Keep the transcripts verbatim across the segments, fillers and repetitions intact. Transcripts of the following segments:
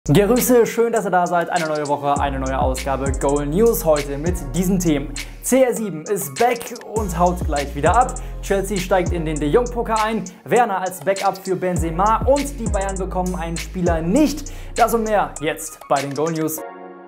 Grüße, schön, dass ihr da seid. Eine neue Woche, eine neue Ausgabe Goal News. Heute mit diesen Themen. C R sieben ist back und haut gleich wieder ab. Chelsea steigt in den De Jong-Poker ein. Werner als Backup für Benzema und die Bayern bekommen einen Spieler nicht. Das und mehr jetzt bei den Goal News.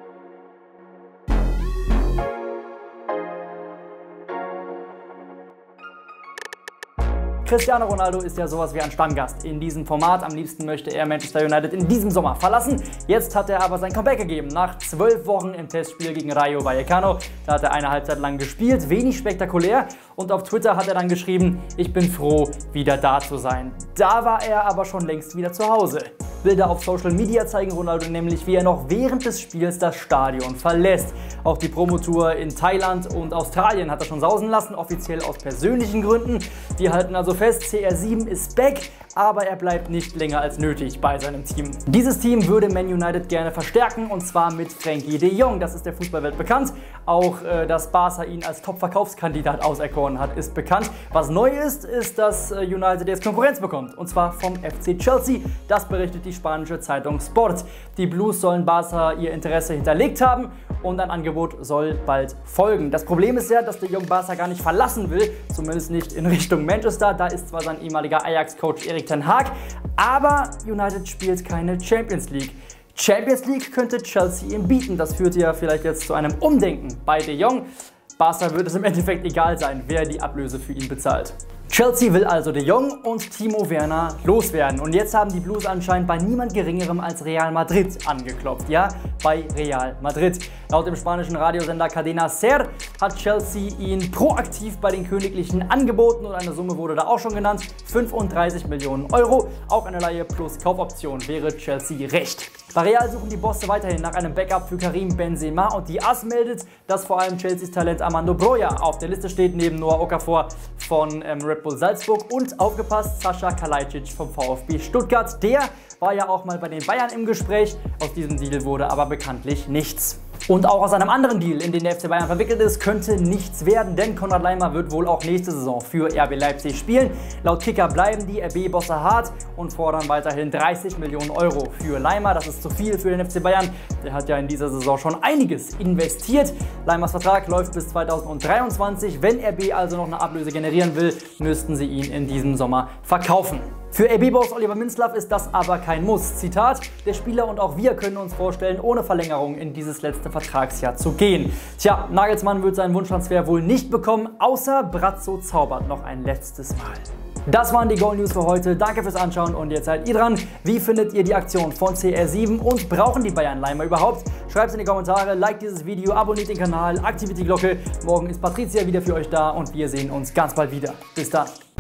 Cristiano Ronaldo ist ja sowas wie ein Stammgast in diesem Format. Am liebsten möchte er Manchester United in diesem Sommer verlassen. Jetzt hat er aber sein Comeback gegeben. Nach zwölf Wochen im Testspiel gegen Rayo Vallecano. Da hat er eine Halbzeit lang gespielt. Wenig spektakulär. Und auf Twitter hat er dann geschrieben, ich bin froh, wieder da zu sein. Da war er aber schon längst wieder zu Hause. Bilder auf Social Media zeigen Ronaldo nämlich, wie er noch während des Spiels das Stadion verlässt. Auch die Promotour in Thailand und Australien hat er schon sausen lassen, offiziell aus persönlichen Gründen. Die halten also fest, C R sieben ist back, aber er bleibt nicht länger als nötig bei seinem Team. Dieses Team würde Man United gerne verstärken, und zwar mit Frenkie de Jong. Das ist der Fußballwelt bekannt. Auch äh, dass Barca ihn als Top-Verkaufskandidat auserkoren hat, ist bekannt. Was neu ist, ist, dass äh, United jetzt Konkurrenz bekommt, und zwar vom F C Chelsea. Das berichtet die spanische Zeitung Sport. Die Blues sollen Barca ihr Interesse hinterlegt haben und ein Angebot soll bald folgen. Das Problem ist ja, dass de Jong Barca gar nicht verlassen will, zumindest nicht in Richtung Manchester. Da ist zwar sein ehemaliger Ajax-Coach Erik ten Hag, aber United spielt keine Champions League. Champions League könnte Chelsea ihm bieten. Das führt ja vielleicht jetzt zu einem Umdenken bei de Jong. Barca wird es im Endeffekt egal sein, wer die Ablöse für ihn bezahlt. Chelsea will also de Jong und Timo Werner loswerden. Und jetzt haben die Blues anscheinend bei niemand Geringerem als Real Madrid angeklopft. Ja, bei Real Madrid. Laut dem spanischen Radiosender Cadena Ser hat Chelsea ihn proaktiv bei den Königlichen angeboten, und eine Summe wurde da auch schon genannt, fünfunddreißig Millionen Euro. Auch eine Leihe plus Kaufoption wäre Chelsea recht. Bei Real suchen die Bosse weiterhin nach einem Backup für Karim Benzema, und die A S meldet, dass vor allem Chelseas Talent Armando Broja auf der Liste steht, neben Noah Okafor von ähm, Red Bull Salzburg und, aufgepasst, Sascha Kalajdzic vom VfB Stuttgart. Der war ja auch mal bei den Bayern im Gespräch. Aus diesem Deal wurde aber bekanntlich nichts. Und auch aus einem anderen Deal, in den der F C Bayern verwickelt ist, könnte nichts werden, denn Konrad Laimer wird wohl auch nächste Saison für R B Leipzig spielen. Laut Kicker bleiben die R B-Bosse hart und fordern weiterhin dreißig Millionen Euro für Laimer. Das ist zu viel für den F C Bayern. Der hat ja in dieser Saison schon einiges investiert. Laimers Vertrag läuft bis zweitausenddreiundzwanzig. Wenn R B also noch eine Ablöse generieren will, müssten sie ihn in diesem Sommer verkaufen. Für R B-Boss Oliver Minzlaff ist das aber kein Muss. Zitat, der Spieler und auch wir können uns vorstellen, ohne Verlängerung in dieses letzte Vertragsjahr zu gehen. Tja, Nagelsmann wird seinen Wunschtransfer wohl nicht bekommen, außer Brazzo zaubert noch ein letztes Mal. Das waren die Goal News für heute. Danke fürs Anschauen, und jetzt seid ihr dran. Wie findet ihr die Aktion von C R sieben und brauchen die Bayern Laimer überhaupt? Schreibt es in die Kommentare, liked dieses Video, abonniert den Kanal, aktiviert die Glocke. Morgen ist Patricia wieder für euch da und wir sehen uns ganz bald wieder. Bis dann.